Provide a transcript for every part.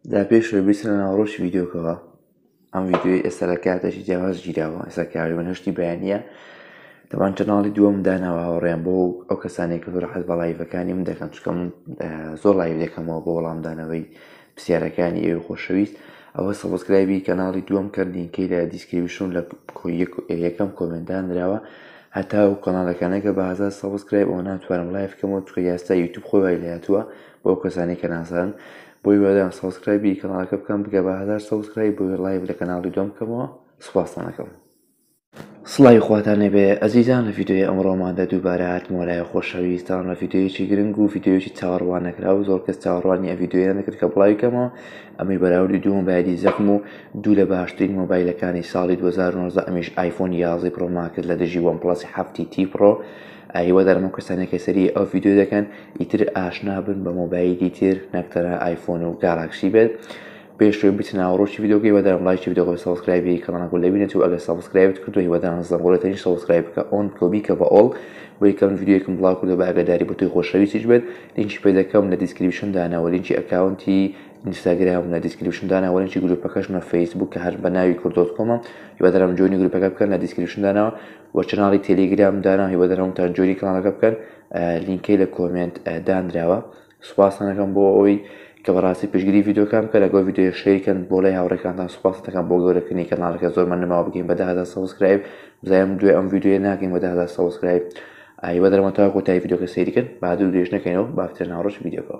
دا پێشەوەی بچنە ناوڕۆژی ڤیدیۆکەوە. ئەم ڤیدیۆی ئێستا لە کاتێکی جیاواز گیراوە. ئێستا کاری بەنهشتی بەیانیە دەبان چەناڵی دووەم داناوە هاوڕێیان بۆ ئەو کەسانێک کە زۆر حەز بە لایڤەکانی من دەکەن، چونکە من زۆر لایڤ دەکەمەوە بۆ وەڵامدانەوەی پرسیارەکانی ئێوە خۆشەویست. ئەوە سەبسکرایبی کەناڵی دووەم کە لینکەی لە دیسکریپشن لە یەکەم کۆمنتدان درراوە. هەتا و کەناڵەکانەکە بە 1000 سەبسکرایب ئەوە ناتوانم لایڤ بکەمەوە، چونکە یاستا یوتیوب خۆی وای لێهاتووە بۆ ئەو کەسانی کە نازانن. بۆی وادام سەبسکرایبی کەناڵەکە بکەم بگە بە 1000 سەبسکرایب بۆ لایڤ لە کەناڵی دووەم بکەمەوە. سوپاسان دەکەم. سڵای خواتانێ بێ ئەزیزان، لە ڤیدیۆی ئەمڕۆماندا دووبارە هاتمەوە لای خۆشەویستان لە ڤیدیۆیەکی گرنگ و ڤیدیۆیەکی چاوەڕوان نەکرا و زۆر کەس چاوەڕوانی ئەم ڤیدیۆیە نەکرد کە بڵاوی کەمەوە. ئەمەی بەراوردی دوو مۆبایلی زەخم و دوو لە باشترین مۆبایلەکانی ساڵی 2019 ئەمیش ئایفۆن 11 پرۆ ماکس لە دژی وان پلەسی 7T پرۆ. هیوا دەرەمە کەسانێکی سەری ئەو ڤیدیۆ دەکەن ئیتر ئاشنا بن بە مۆبایلی تر نەکتەرە ئایفۆن و گالاکسی بێت. پێشتر بچ ناوڕۆژی ڤیدیۆکەی وەدارم لایکی ڤیدیۆ سەبسکرایبی کەناڵەکە لە بینێت و ئەگەر سەبسکرایبت کردو هیوادارم زەڕۆڵەتەنی سەبسکرایب بکە ئۆن بکە بە ئۆڵ بۆ یەکەم ڤیدیۆیەکم بڵاو کردو بە ئاگاداری بۆ توی خۆشەویستیش بێت. لینکی پێ دەکەم لە دیسکریپشن داناوە، لینکی ئەکاونتی ئینستاگرام لە دیسکریپشن داناوە، لینکی گروپەکەش لە فەیسبوک کە هەر بە ناوی کوردۆت.کۆمە. هیوادارم جۆینی گروپەکە بکەن لە دیسکریپشن داناوە و چەناڵی تێلێگرام دانا هیوادارم تا جۆینی کەناڵەکە بکەن، لینکەی لە کۆمنت دانراوە. سوپاسان دەکەم بۆ ئەوەی کە بەڕاستی پشگیری ڤیدیۆکان بکە لەگەڵ ڤیدیۆ شەیرکەن بۆ لای هاوڕێکانتان. سوپاس دەکەم بۆ گەورەکردنی کەناڵەکە، زۆرمان نەماوە بگەین بە 10,000 سەبسکرایب. بزانم دوێ ئەم ڤیدیۆیە ناکەین بە 10,000 سەبسکرایب. هیوادارم تا کۆتایی ڤیدیۆکە سەیرکەن، بەهادوو درێژ نەکەینەوە. بافترە ناوڕۆژ ڤیدیۆکەوە.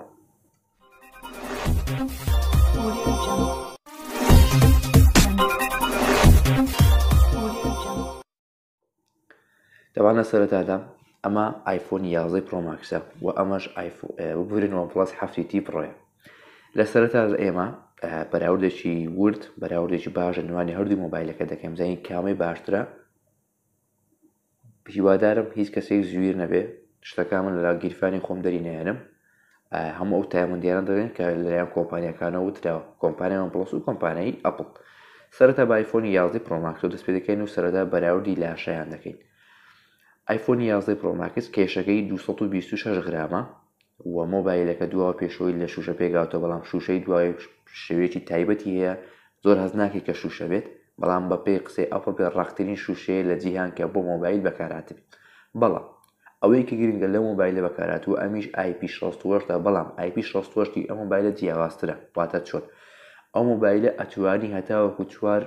دەوانە سەرەتادا ئەمە ئایفۆن 11 پرۆ ماکسە و ئەمەش ببورن وان پلەس 7T پرۆیە. لە سەرەتا ئێمە بەراوردێکی ورد بەراوردێکی باشە نوانی هەردوو مۆبایلەکە دەکەم زانین کامی باشترە. هیوادارم هیچ کەسێک زویر نەبێ شتەکان من لە گیرفانی خۆم دەری نێنم. هەموو ئەو تایمەندیانە دەڵێن کە لەلایەن کۆمپانیەکانەوە وتراوە، کۆمپانیای وان پلەس و کۆمپانیای ئەپڵ. سەرەتا بە ئایفۆن 11 پرۆ ماکس دەست پێ دەکەین و سەرەتا بەراوردی لاشەیان دەکەین. ئایفۆن 11 پرۆ ماکس کێشەکەی 226 غرامە و مۆبایلەکە دواوە پێشەوەی لە شوشە پێگاتەوە، بەڵام شوشەی دوای شێوەیەکی تایبەتی هەیە، زۆر هەز ناکەی کە شوشە بێت، بەڵام بە پێی قسەی ئەپڵ بێ ڕاقترین شوشەیە لە جیهان کە بۆ مۆبایل بەکارهاتێت. بەڵام ئەوەی کە گرنگە لە مۆبایلە بەکارهاتوو ئەمیش IP68 بەڵام IP68 ئەم مۆبایلە جیاوازترە. واتە چۆن ئەو مۆبایلە ئەتوانی هەتاوەکو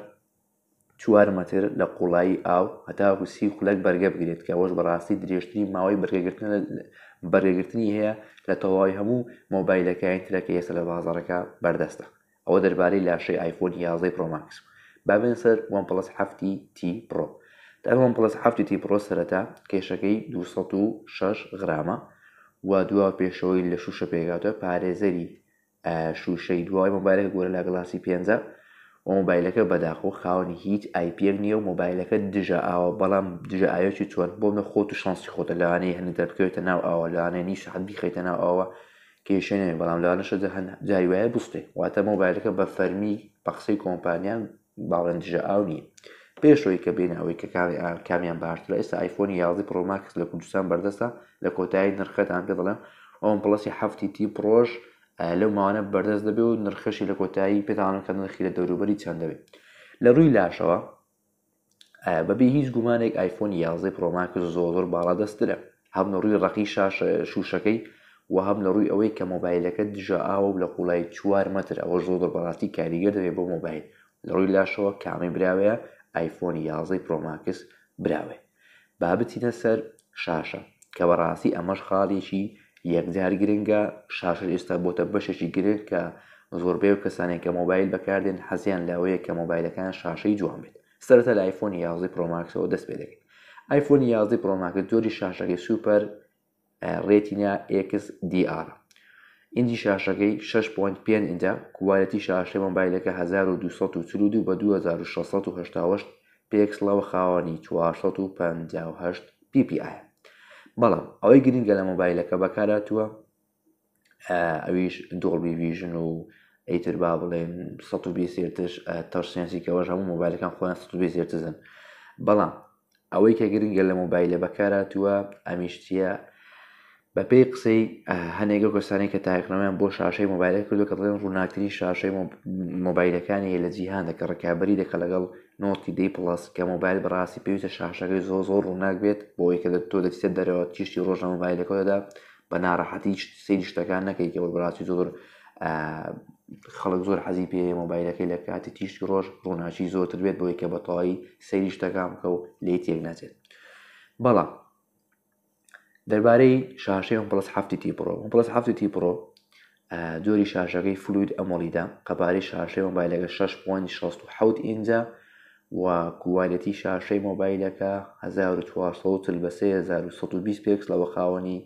4 مەتر لە قوڵایی ئاو هەتاوەکو 30 خولەک بەرگە بگرێت، کە ئەوەش بەڕاستی درێژترین ماوەی بەرگەگرتنی هەیە لە تەواوی هەموو مۆبایلەکانی ترەکە ئێستا لە بازاڕەکە بەردەستە. ئەوە دەربارەی لاشەی ئایفۆن 11 پرۆ ماکس. بابێن سەر وان پلەس 7T پرۆ. تا وان پلەس 7T پرۆ سەرەتا کێشەکەی 206 غرامە و دوا پێشەوەی لە شوشە پێگاتوە. پارێزەری شوشەی دوای مۆبایلەکە گۆرە لا گڵاسی 5 و مۆبایلەکە بەداخۆ خاوەنی هیچ IP نییە و مۆبایلەکە دژە ئاوە، بەڵام دژە ئاوێکی چۆن بۆ منە خۆت و شانسی خۆتە لەوانەیە هەندێک دەربکەوێتە ناو ئاوە، لەوانەیە نیش حەد بیخەیتە ناو ئاوە کێشە نەوێ، بەڵام لەوانەشە جاری وایە بوستێ، واتە مۆبایلەکە بە فەرمی بە قسەی کۆمپانیان باڵێن دژە ئاو نییە. پێشەوەی کە بێنەوەی کە کامیان باشترە، ئێستا ئایفۆن 11 پرۆ ماکس لە کوردستان بەردەستە. لە کۆتایی نرخەتان پێ دەڵێم ئەوەن پلەسی 7T پرۆش لەو ماوانە بەردەست دەبێت و نرخەشی لە کۆتایی پێتانە کە نرخی لە دەوروبەری چەند دەبێت. لە ڕووی لاشەوە بەبێ هیچ گومانێک ئایفۆن 11 پرۆ ماکس زۆر باڵا دەسترە، هەم لە ڕووی ڕقی شوشەکەی و هەم لە ڕووی ئەوەی کە مۆبایلەکە دژە ئاوە و لە قوڵای 4 مەتر، ئەوە زۆر بەڕاستی کاریگەر دەبێت بۆ مۆبایل. لە ڕووی لاشەوە کامی براوەیە ئایفۆن 11 پرۆ ماکس براوێ. با بچینە سەر شاشە کە بەڕاستی ئەمەش خاڵێکی یەکجار گرنگە. شاشە ئێستا بۆتە بەشێکی گرنگ کە زۆربەی و کەسانێک کە مۆبایل بەکاردێن حەزیان لەوەیە کە مۆبایلەکان شاشەی جوان بێت. سەرەتا لە ئایفۆن 11 پرۆ ماکسەوە دەست پێ دەکەین. ئایفۆن 11 پرۆ ماکس جۆری شاشەکەی سوپەر ڕێتینە XDR، ئینجی شاشەکەی 6.5 ئینجە، کوالەتی شاشەی مۆبایلەکە 1242 بە 2688 پێکسڵەوە خاوەنی 458 PPI. بەڵام ئەوەی گرنگە لە مۆبایلەکە بەکارهاتووە ئەویش دۆڵبی ڤیژن و ئەیتر با بڵێن 120 هێرتز تەچ سێنسی کەەوەش هەموو مۆبایلەکان خۆیان 120 هێرتزن. بەڵام ئەوەی کە گرنگە لە مۆبایلە بەکارهاتووە ئەمیشتیە بەپێی قسەی هەنێکە کەسانی کە تاقیکردنەوەیان بۆ شاشەی مۆبایلەکە کردو کە دەڵێن ڕووناکترین شاشەی مۆبایلەکانی هەیە لە جیهاندا کە ڕکابەری دەکە لەگەڵ نۆتی دەی پڵەس کە مۆبایل بەڕاستی پێویستە شاشەکەی زۆر ڕووناک بێت بۆی کە تۆ دەچێت دەرەوە تیشتی ڕۆژ لە مۆبایلەکەدا بە ناڕەحەتی سەیری شتەکان نەکەی کە بەڕاستی زۆر خەڵک زۆر حەزی پێ مۆبایلەکەی لە کاتی تیشتی ڕۆژ ڕووناچی زۆرتر بێت بۆی کە بەتەواوی سەیری شتەکان بکە و لێی تێک ناچێت. بەڵام دەربارەی شاشەی OnePlus 7T Pro OnePlus 7T Pro جۆری شاشەکەی فلوید ئەمۆلیدا قەبارەی شاشەی مۆبایلەکە 6.67 ئینجە و کووالیتی شاشەی مۆبایلەکە 1440 بە 3120 پێکس لەوە خاوەنی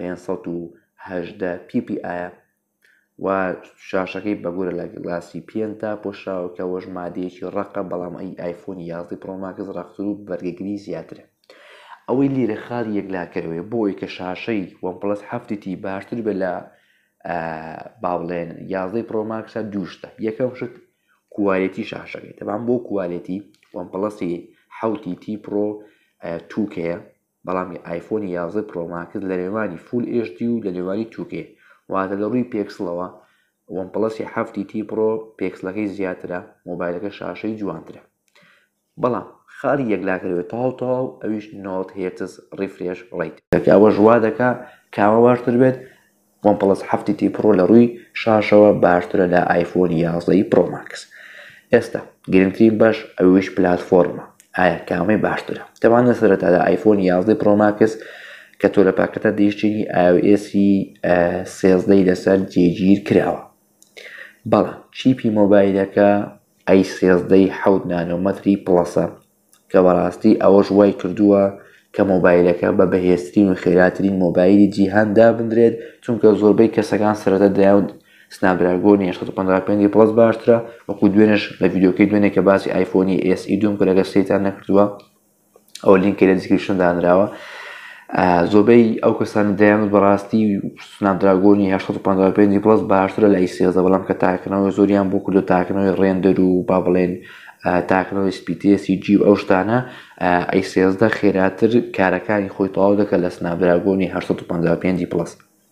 518 PPI و شاشەکەی بەگورە لە گلاسی پێنتا پۆشراوەکەوەش مادەیەکی ڕقە بەڵام ئایفۆنی 11 Pro Max ڕەختتر و بەرگەگری زیاترە. ئەوەی لێرە خاڵ یەکلاکەوێ بۆی کە شاشەی OnePlus 7T باشتر بێت لە باڵێن 11 Pro Max دووشتە. یەکەم شت کووالیتی شاشەکەی تەبان بۆ کووالیتی OnePlus 7T Pro 2K بەڵام ئایفۆنی 11 Pro Max لە نێوانی Full HD و لە نێوانی 2K واتە لە ڕووی پێکسڵەوە OnePlus 7T Pro پێکسلەکەی زیاترە مۆبایلەکە شاشەی جوانترە. بەڵام خاڵی یەکلاکەوێت تاو ئەویش 90 هرتز ریفرێش ڕیت ئەوە ژوا دەکا کامە باشتر بێت OnePlus 7T Pro لە ڕووی شاشەوە باشترە لە ئایفۆنی 11 Pro Max. ئێستا گرنگترین باش ئەویش پلاتفۆرمە ئایا کامەی باشترە تەوان لە سەرەتادا ئایفۆنی 11 Pro Max کە تۆ لە پاکەتە دیشتنی iOS 13 لەسەر جێگیر کراوە بەڵام چیپی مۆبایلەکە A13 7 نانۆمەتری پڵەسە کە بەڕاستی ئەوەش وای کردووە کە مۆبایلەکە بە بەهێزترین و خێراترین مۆبایلی جیهاندا بندرێت چونکە زۆربەی کەسەکان سەرەتا دایان سنابدراگۆنی 855 پڵەس باشترە وەکو دوێنش لە ڤیدیۆکەی دوێنێ کە باسی ئایفۆنی SE دوم کە لەگە سێتان نەکردووە ئەو لینکە لە دیسکریپشن دانراوە زۆربەی ئەو کەسان دایان بەڕاستی سنابدراگۆنی 855 پڵەس باشترە لە A13 بەڵام کە تاکنەوەی زۆریان بۆ کردو تاکنەوەی ڕێندەر و با بڵێن تاکنەوەی SPTSG ئەو شتانە A13 خێراتر کارەکانی خۆی تەواو دەکە لە سنابدراگۆنی 855 پڵەس.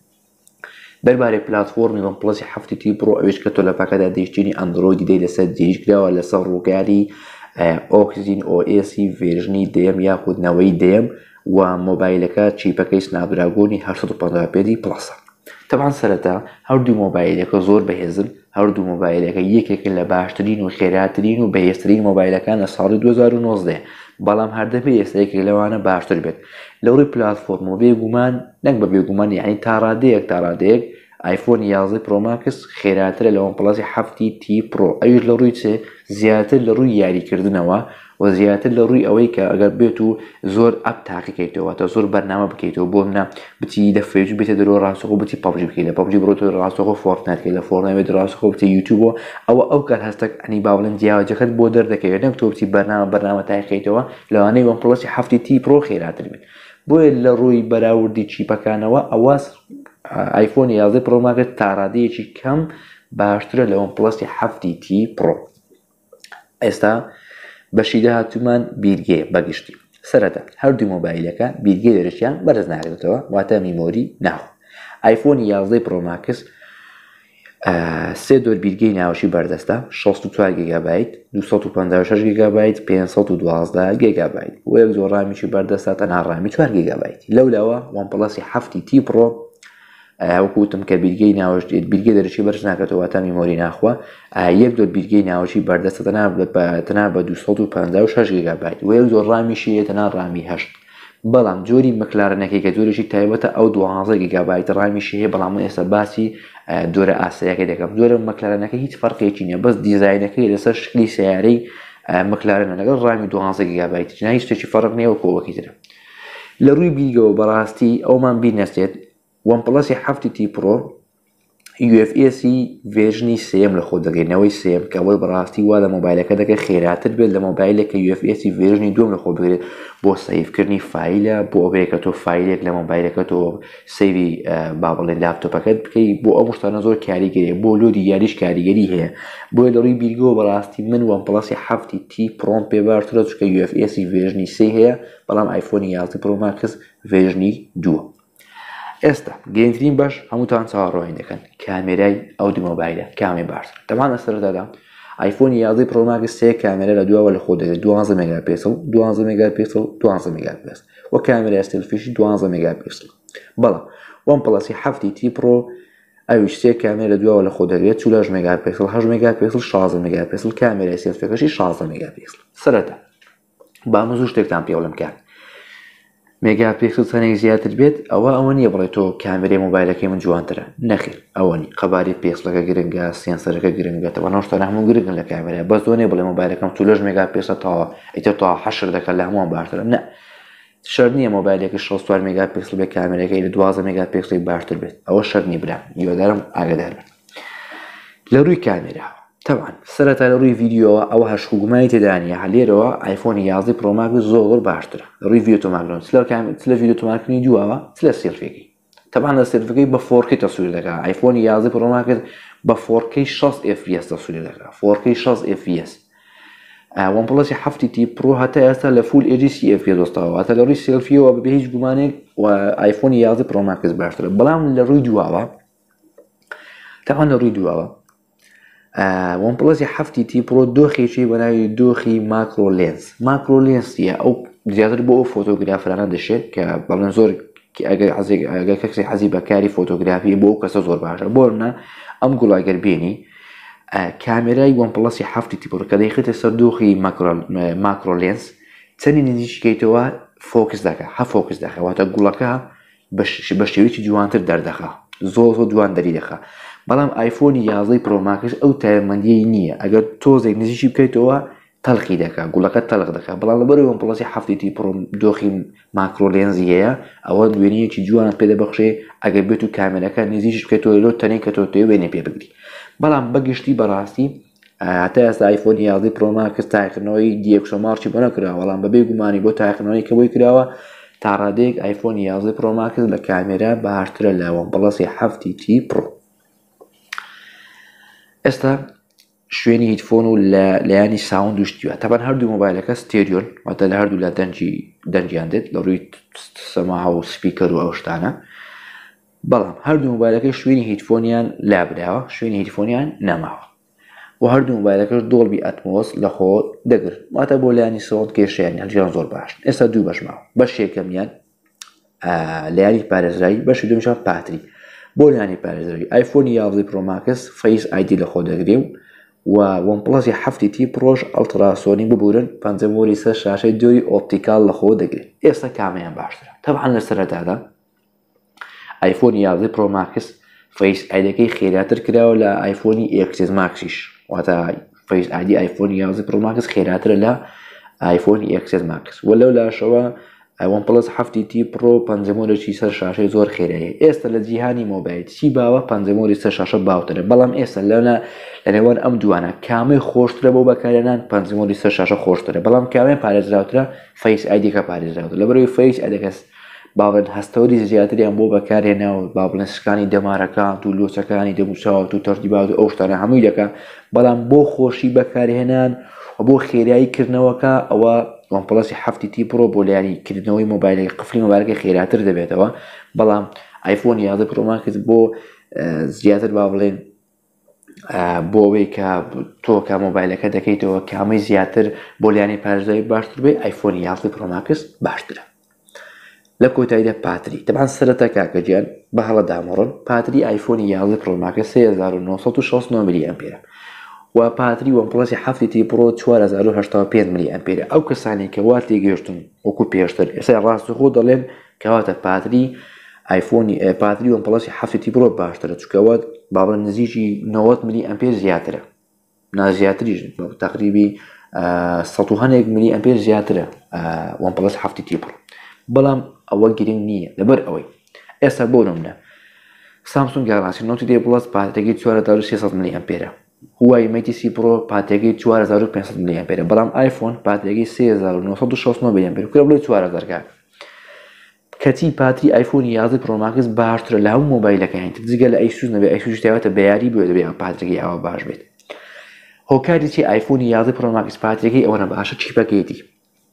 دەربارەی پلاتفۆرمی OnePlus 7T Pro ئەوش کە تۆ لە پاکەدا دەیشتنی ئەندرۆیدی دەی لەسەر جێژکراوە لەسەر ڕووگاری Oxygen OS ڤێژنی دێم یاخودنەوەی دێم و مۆبایلەکە چیپەکەی سنابدراگۆنی 855 پڵەسە. تەبان سەرەتا هەردوو مۆبایلەکە زۆر بەهێزن هەردوو مۆبایلەکە یەکێکن لە باشترین و خێراترین و بەهێزترین مۆبایلەکان لە ساڵی 2019 بەڵام هەردەبێ ئێستاەکێک لەوانە باشتر بێت لە ڕووی پلاتفۆرم و بێگومان نەک بە بێگومان یعنی تا ڕادەیەک ئایفۆنی 11 Pro Max خێراترە لە OnePlus 7T Pro ئەوش لە ڕووی چێ زیاتر لە ڕووی یاریکردنەوە و زیاتر لە ڕووی ئەوەی کە ئەگەر بێت و زۆر ئەپ تاقیکەیتەوە تا زۆر بەرنامە بکەیتەوە بۆ منە بچی دەفێت و بێتە درۆ ڕاستەخۆ بچی PUBG بکەیت لە PUBG بڕۆتەوە ڕاستەخۆ فۆرتنایت لە فۆرتنایت ڕاستەخۆ بچی یوتیوبەوە ئەو کار هەستە ئەنی با بڵێن جیاوازەکەت بۆ دەردەکەوێت نەک تۆ بچی بەرنامە تاقیکەیتەوە لەوانەی OnePlus 7T Pro خێراتر بێت بۆیە لە ڕووی بەراوردی چیپەکانەوە ئەوە ئایفۆنی 11 Pro Max تا ڕادەیەکی کەم باشترە لە OnePlus 7T Pro. ئێستا بەشی داهاتوومان بیرگێ بەگشتی سەرەتا هەردوو مۆبایلەکە بیرگێ دەرەچیان بەرز ناگرێتەوە واتە میمۆری ناخۆ ئایفۆنی 11 Pro Max سێ دۆر بیرگەی ناوەشی بەردەستە 64 گیگابایت 256 گیگابایت 512 گیگابایت و یەک زۆر ڕامیشی بەردەستە تەنها ڕامی 4 گیگابایت لەولاوە OnePlus 7T Pro وەکوتم کە بیرگەی ناوەش بیرگێ دەرەچی بەرز ناکاتەوە تا میمۆری ناخوە یەک دۆر بیرگەی ناوەشی بەردەستە تەنها بە 256 گیگابایت و یەک زۆر ڕامیشی تەنها ڕامی 8 بەڵام جۆری مەکلارنەکەی کە جۆرێکی تایبەتە ئەو 12 گیگابایت ڕامیشی هەیە بەڵام ئێستا باسی دۆرە ئاساییەکەی دەکەم جۆرە مەکلارنەکە هیچ فەرقێکی نییە بەس دیزاینەکەی لەسەر شکلی سیارەی مەکلارنە لەگەڵ ڕامی 12 گیگابایت هیچ شتێکی فەرق نییە وەکوەوەکی ترە لە ڕووی بیرگەوە بەڕاستی ئەومان بینەستێت OnePlus 7T Pro UFS ڤێژنی سێم لە خۆ دەگەینەوەی سێم کە ئەوە بەڕاستی وا لە مۆبایلەکە دەکە خێراتر بێت لە مۆبایلێکە UFS ڤێژنی دوم لە خۆ بگرێت بۆ سەیڤکردنی فایلە بۆ ئەوەیە کە تۆ فایلێک لە مۆبایلەکە تۆ سەیڤی با بڵێن لاپتۆپەکەت بکەیت بۆ ئەو شتانە زۆر کاریگەریە بۆ لۆدی یاریش کاریگەری هەیە بۆیە لە ڕووی بیرگەوە بەڕاستی من OnePlus 7T Pro پێ باشترە چونکە UFS ڤێژنی سێ هەیە بەڵام ئایفۆنی 11 Pro Max ڤێژنی دووە. ئێستا گەنجترین باش هەمووتان چاوەڕۆی دەکەن کامێرای ئەو دوو مۆبایلە کامی باشتر تەمان لە سەرەتادا آیفۆنی 11 پرۆ ماکس سێ کامێرە لە دواوە لە خۆ دەگرێت 12 مێگاپیکسل 12 مێگاپیکسل 12 مێگاپیکسل و کامێرای سێلفیشی 12 مێگاپیکسل بەڵام وان پڵاسی 7 تی پرۆ ئەویش سێ کامێرە دواوە لە خۆ دەگرێت 40 مێگاپیکسل 8 مێگاپیکسل 16 مێگاپیکسل کامێرای سێلفیەکەشی 16 مێگاپیکسل سەرەتا با زوو شتێکتان پێوەڵم کات مێگاپیکسل چەندێک زیاتر بێت ئەوە نییە بڵێ تۆ کامێرەی مۆبایلەکەی من جوانترە نەخێر ئەوەنی قەباری پێکسلەکە گرنگە سێنسەرەکە گرنگێتەوە نەشتە هەموو گرنگن لە کامێرە بەس دۆنێ بڵێ مۆبایلەکەم 40 مێگاپیکسل تاوە ئیتر تا 8 دەکە لە هەمووان باشترە نە شەر نییە مۆبایلێکی 64 مێگاپیکسل بێ کامێرەکەی لە 12 مێگاپیکسلی باشتر بێت ئەوە شەر نی برا هیوادارم ئاگادار بن لە ڕووی کامێرا طبعا سەرەتا لە ڕووی ڤیدیۆەوە ئەوە هەشخوگومانی تێدانە هەلێرەوە آیفۆنی 11 پرۆ ماکس زۆر باشترە ڕووی ڤیدیۆ تۆماکردن لە ڤیدیۆ تۆمارکردنی دووەوە لە سێلفیەکەی طبعا لە سێلفەکەی بە 4K تەسویر دەکات آیفۆنی 11 پرۆ ماکس بە 4K 60 FPS تەسویر دەکات 4K 60 FPS وان پڵاسی 7 تی پرۆ هەتا ئێستا لە فول HD 30 FPS دۆستەوە هەتا لە ڕووی سێلفیەوە بە هیچ گومانێک و آیفۆنی 11 پرۆ ماکس باشترە بەڵام لە ڕووی دووەوە طبعا لە ڕووی دووەوە وان پڵاسی 7 تی پرۆ دۆخێکی بەناوی دۆخی ماکرۆ لێنسیە ئەو زیاتر بۆ ئەو فۆتۆگرافرانە دەشێت کە بەڵێن زۆر ئەگەر کەسی حەزی بەکاری فۆتۆگرافی بۆ ئەو کەسە زۆر باشە بۆرنە ئەم گوڵاگەر بێنی کامێرای وان پڵاسی 7 تی پرۆ کە دەیخێتە سەر دۆخی ماکرۆ لێنس چەندی نزیکیتەوە فۆکس دەکات فۆکس دەکات واتە گوڵەکە بە شێوەیەکی جوانتر دەردەخا زۆر جوان دەری دەخا بەڵام آیفۆنی 11 پرۆ ماکس ئەو تایبەتمەندیەی نییە ئەگەر تۆزێک نزیکی بکەیتەوە تەڵقی دەکات گوڵەکە تەلق دەکات بەڵام لەبەرەوەی وان پڵاسی 7 تی پرۆ دۆخی ماکرۆ لێنزی هەیە ئەوە دوێنەیەکی جوانت پێ دەبەخشێ ئەگەر بێت و کامێرەکە نزیکیش بکەیتەوە لۆ تەنێک کە تۆ وێنێ پێ بگری بەڵام بەگشتی بەڕاستی هەتا ئێستا آیفۆنی 11 پرۆ ماکس تایقکردنەوەی دیەکشەمارچی بۆ نەکراوە بەڵام بەبێ گومانی بۆ تایقکردنەوەی کە بۆی کراوە تا ڕادەیەک آیفۆنی 11 پرۆ ماکس لە کامێرە باشترە لە وان پڵاسی 7 تی پرۆ ئێستا شوێنی هیدفۆن و لایانی ساوند دوشتیوە تەبەن هەردوو مۆبایلەکە ستێریۆن واتە لە هەردوو لە دەنجیان دێت لە ڕووی سەماع و سپیکەر و ئەو شتانە بەڵام هەردوو مۆبایلەکەی شوێنی هیدفۆنیان لابراوە شوێنی هیدفۆنیان نەماوە و هەردوو مۆبایلەکەش دۆڵبی ئەتمۆس لە خۆ دەگرت واتە بۆ لایانی ساوند کێشیان هەڵگیان زۆر باش ئێستا دوو بەشماوە بەش یەکەمیان لایانی پارێزرایی بەشی دووەمیشان پاتری بۆ لایانی پارێزراوی آیفۆنی 11 پرۆ ماکس فەیس ئایدی لە خۆ دەگرێ و وان پڵاسی 7 تی پرۆش ئەڵتراسۆنی ببورن پەنجەمۆری سەر شاشەی دووری ئۆپتیکال لە خۆ دەگرێت ئێستا کامیان باشترە طبعا لە سەرەتادا آیفۆنی 11 پرۆ ماکس فەیس ئایدەکەی خێراتر کراوە لە آیفۆنی XS ماکسیش واتە فەیس ئایدی آیفۆنی 11 پرۆ ماکس خێراترە لە آیفۆنی XS ماکس وەلەو لاشەوە وان پڵس 7 تی پرۆ پەنجەمۆرێکی سەر شاشەی زۆر خێرایە ئێستا لە جیهانی مۆبایل چی باوە پەنجەمۆری سەر شاشە باوترە بەڵام ئێستا لە نێوان ئەم دوانە کامەی خۆشترە بۆ بەکارهێنان پەنجەمۆری سەر شاشە خۆشترە بەڵام کامەی پارێزراوترە فەیس ئایدیکە پارێزراوترە لەبەرەوەی فەیس ئایدەکەس باڵێن هەستەوەری زیاتریان بۆ بەکارهێناوە با بڵێن سکانی دەمارەکان و لۆچەکانی دەموچاوە و تەرتیبات و ئەو شتانە هەمووی دەکات بەڵام بۆ خۆشی بەکارهێنان و بۆ خێراییکردنەوەکە ئەوە وان پڵاسی 7 تی پرۆ بۆ لایەنیکردنەوەی مۆبایلەکە قفلی مۆبایلەکە خێراتر دەبێتەوە بەڵام آیفۆنی 11 پرۆ ماکس بۆ زیاتر با بڵێن بۆ ئەوەی کە تۆ کە مۆبایلەکە دەکەیتەوە کامەی زیاتر بۆ لایەنی پارێزراوی باشتر بێ آیفۆنی 11 پرۆ ماکس باشترە لە کۆتاییدا پاتری طبعا سەرەتا کاکەگیان بە هەڵە دامەڕۆن پاتری آیفۆنی 11 پرۆ ماکس 3969 میلی ئەمپێرە و پاتری وان پڵاسی 7 تی پرۆ 4085 میلی ئەمپێرە ئەو کەسانی کە وا تێگەیشتن وەکو پێشتر ئێستا ڕاستەخۆ دەڵێن کەواتە پاتری آیفۆنی پاتری وان پڵاسی 7 تی پرۆ باشترە چونکەوە بابڵێن نزیکی 90 میلی ئەمپێر زیاترە نازیاتریش تقریبی 100 میلی ئەمپێر زیاترە وان پڵاس 7 تی پرۆ بەڵام ئەوە گرنگ نییە لەبەر ئەوەی ئێستا بۆ نمونە سامسونگ گالاکسی نۆت 10 پڵس پاتێکی 4300 میلی ئەمپێرە هوای مەیتی سی پرۆ پاتێکی 4500 میلی ئەمپێرە بەڵام آیفۆن پاتێکی 3969 میلی ئەمپێر کورە بڵێ 4000 کار کەچی پاتری آیفۆنی 11 پرۆ ماکس باشترە لە هەموو مۆبایلەکانی تر جگە لە ئەیسوس نەبێ ئەیسوس تێواتە بەیاری بووە دەبێ پاتێکی ئەوە باش بێت هۆکاری چی آیفۆنی 11 پرۆ ماکس پاتێکی ئەوەنە باشە چیپەکەیەتی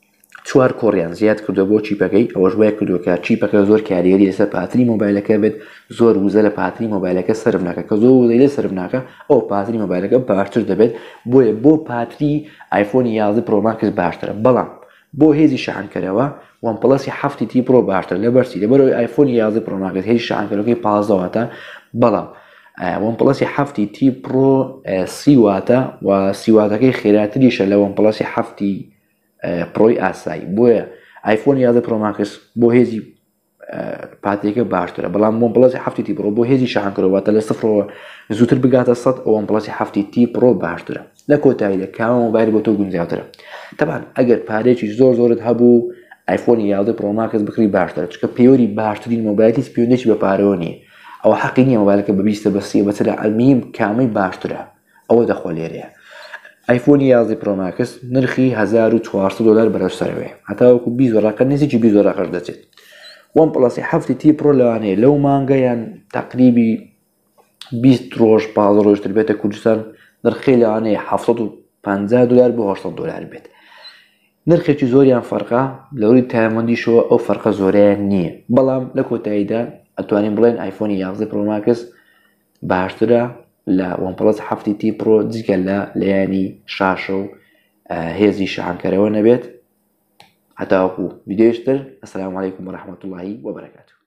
4 کۆڕیان زیاد کردو بۆ چیپەکەی ئەوەش وایە کردوکە چیپەکە زۆر کاریگەری لەسەر پاتری مۆبایلەکە بێت زۆر وزە لە پاتری مۆبایلەکە سرف ناکە کە زۆر وزەی لە سرف ناکە ئەو پاتری مۆبایلەکە باشتر دەبێت بۆیە بۆ پاتری ئایفۆنی 11 پرۆ ماکس باشترە بەڵام بۆ هێزی شحنکەرەوە وانپڵەسی 7 تی پرۆ باشتر لەبەرچی لەبەرەوەی ئایفۆنی 11 پرۆ ماکس هێزی شحنکەرەکەی 15 واتە بەڵام وانپڵەسی 7 تی پرۆ 30 واتە و 30 واتەکەی خێراتریشە لە وانپڵەسی 7 پرۆی ئاسایی بۆیە ئایفۆن 11 پرۆ ماکس بۆ هێزی پاتێکە باشترە بەڵام وانپڵەسی 7 تی پرۆ بۆ هێزی شحنکەرەوە واتە لە سفرەوە زووتر بگاتە 100 ئەو وانپڵەسی 7 تی پرۆ باشترە لە کۆتاییدا کامە مۆبایل بۆ تۆ گونجاوترە تەبان ئەگەر پارێکی زۆرت هەبوو ئایفۆنی 11 پرۆ ماکس بکڕی باشترە چکە پێوەری باشترین مۆبایلی پێوەندێکی بە پارەوە نییە ئەوە حەقی نییە مۆبایلەکە بە 20 بە 30 بەچرا ئەلمیم کامەی باشترە ئەوە دەخۆ لێرەیە ئایفۆنی 11 پرۆ ماکس نرخی $1400 بەرەوسەرەوەی هەتاوەکو 20 وەڕاقە نزیکی 20 وەڕاقەش دەچێت وان پڵاسی 7 تی پرۆ لەوانەیە لەو مانگەیان تقریبی 20 ڕۆژ 15 ڕۆژتر بێتە کوردستان نرخی لەوانەیە $750 بۆ $800 بێت نرخێکی زۆریان فەرقا لەوری تایمەندیشەوە ئەو فەرقە زۆریان نییە بەڵام لە کۆتاییدا ئەتوانین بڵێن ئایفۆنی 11 پرۆ ماکس باشترە لە وانپڵەس 7 تی پرۆ جگە لە ینی شاشە و هێزی شحنکەرەوە نەبێت هەتاوەکو ڤیدیۆیشتر ئەسلام عەلەیکوم وەرەحمەتوڵڵاهی وەبەرەکاتوه